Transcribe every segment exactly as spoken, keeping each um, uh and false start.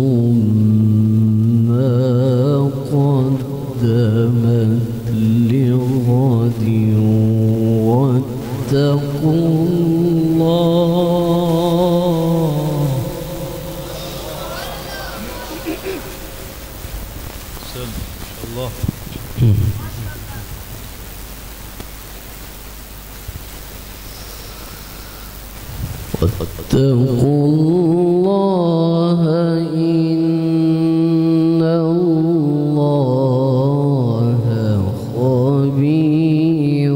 ما قدمت لغد واتقوا الله. الله واتقوا الله إن الله خبير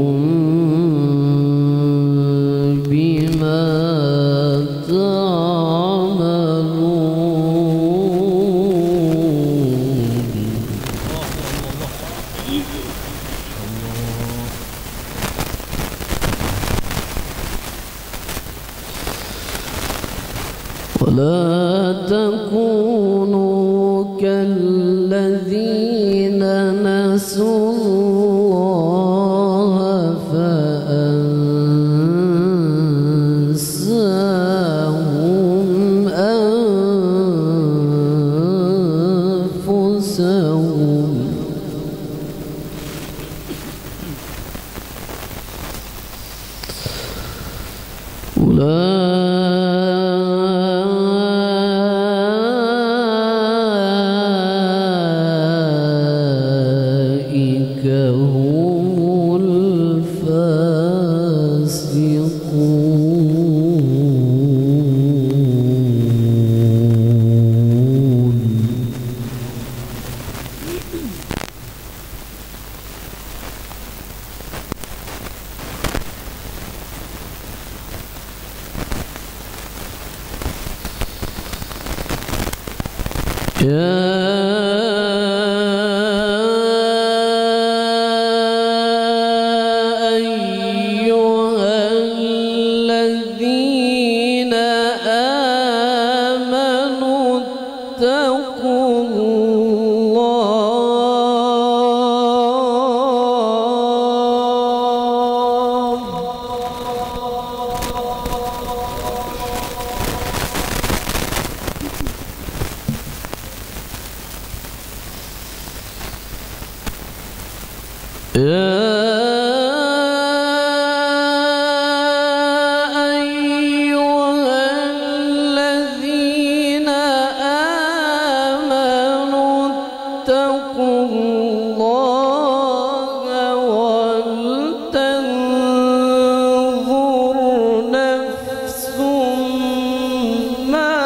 بما ولا تكونوا كالذين نسوا الله فأنساهم أنفسهم أولئك هم الفاسقون. يا أيها الذين آمنوا اتقوا الله يا أيها الذين آمنوا اتقوا الله ولتنظر نفس ما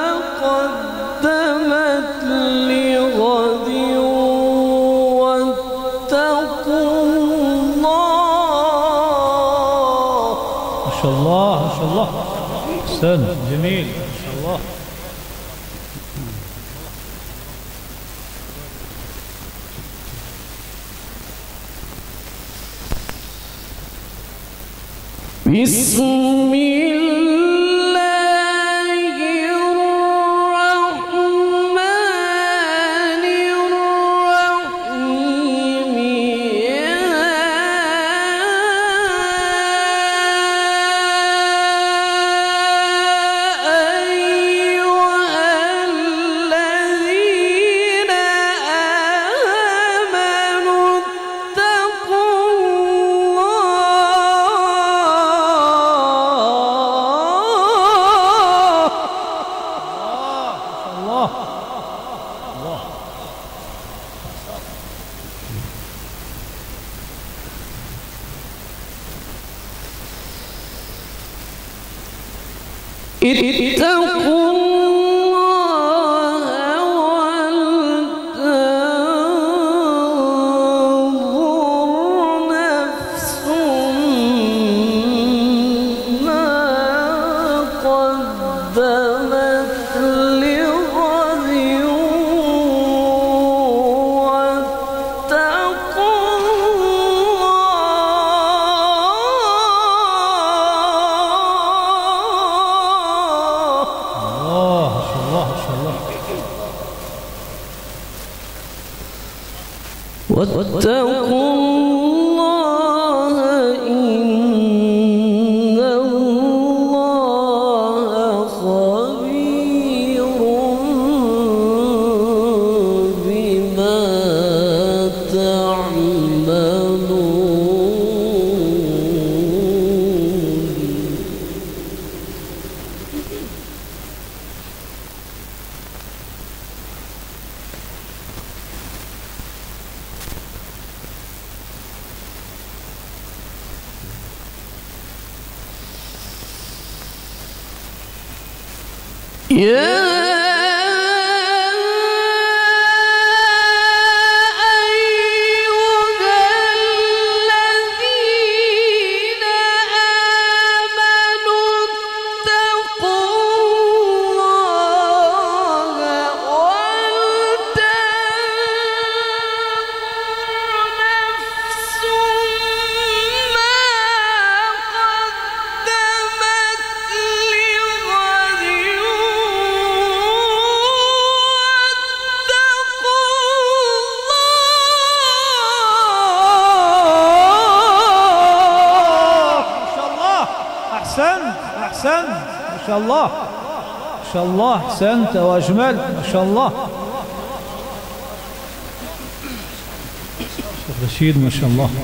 قدمت لغد واتقوا ما شاء الله ما شاء الله أحسن جميل ما شاء الله. بسم الله الرحمن الرحيم. يا أيها الذين آمنوا اتقوا الله. الله اتقوا الله ولتنظر نفس ما قدمت لغد واتقوا واتقوا الله إن الله خبير يا أحسنت ما شاء الله ما شاء الله أحسنت وأجمل ما شاء الله. شيخ رشيد ما شاء الله.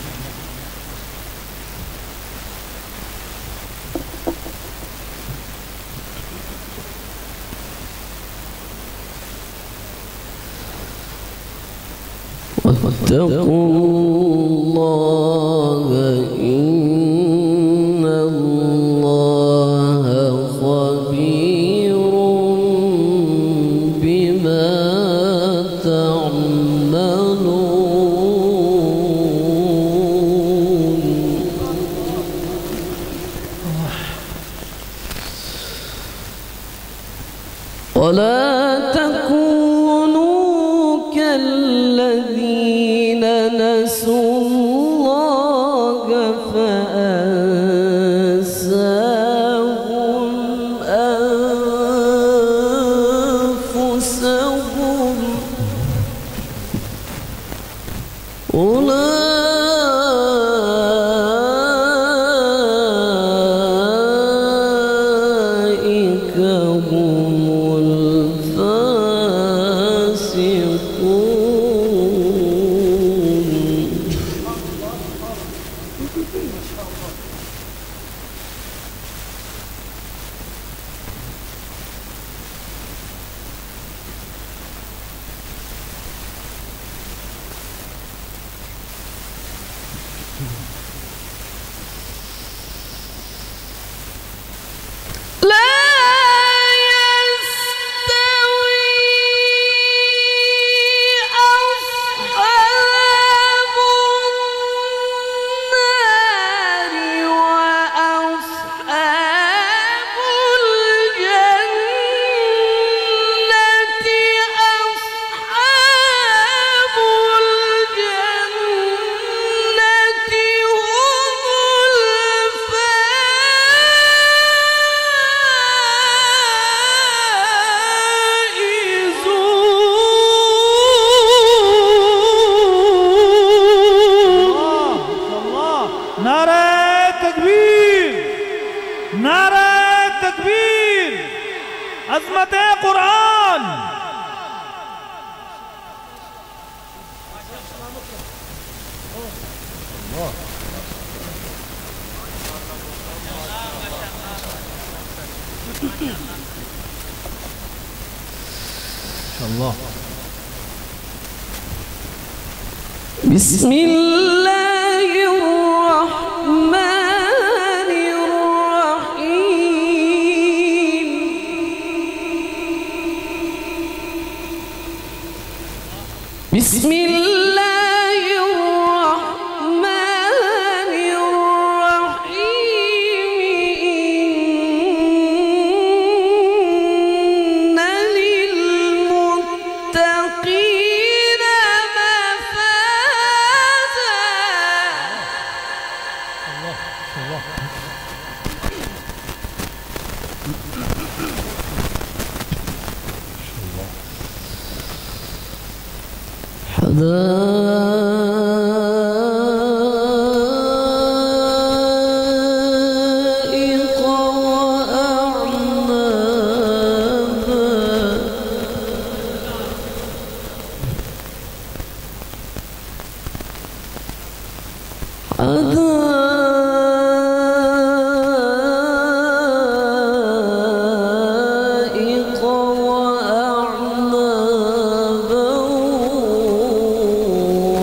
واتقوا الله إن الله خبير بما تعملون. ولا تكونوا كالذين نسوا الله فأنساهم أنفسهم أولئك هم عظمت قرآن. الله. بسم الله الرحمن الرحيم. بسم الله الرحمن الرحيم. إن للمتقين مفازا. الله الله. حدائق وأعنابا. حدائق وأعنابا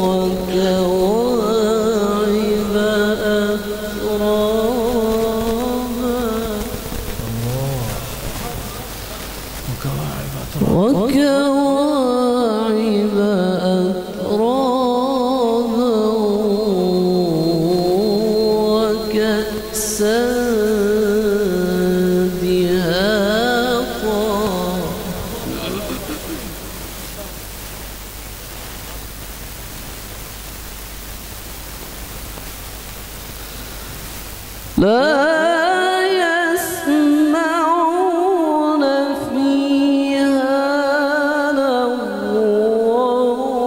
وكواعب أترابا وكأسا دهاقا لا يسمعون فيها لغوا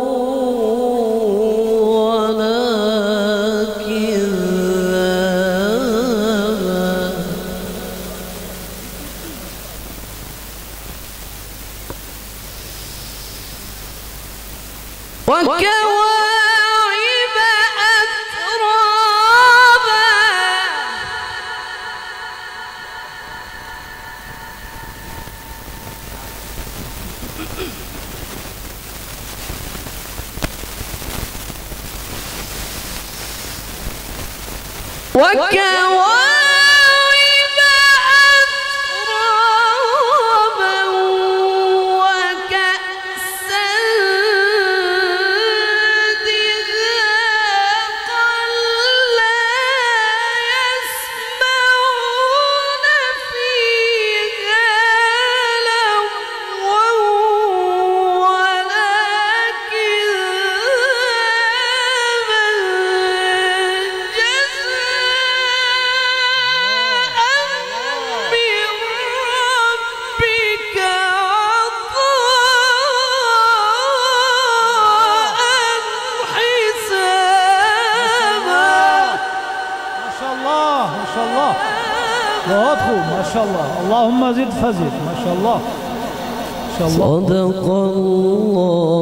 ولا كذابا وكواعب أترابا وكواعب أترابا وكأسا دهاقا لا يسمعون فيها لغوا ولا كذابا ما شاء الله وادخل ما شاء الله اللهم زد فزد ما شاء الله ما شاء الله صدق الله